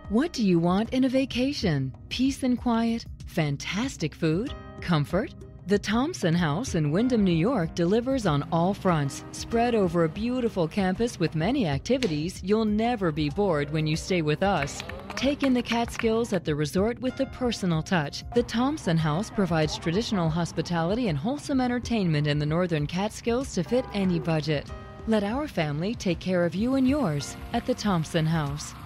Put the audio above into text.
What do you want in a vacation? Peace and quiet? Fantastic food? Comfort? The Thompson House in Windham, New York delivers on all fronts. Spread over a beautiful campus with many activities, you'll never be bored when you stay with us. Take in the Catskills at the resort with a personal touch. The Thompson House provides traditional hospitality and wholesome entertainment in the northern Catskills to fit any budget. Let our family take care of you and yours at the Thompson House.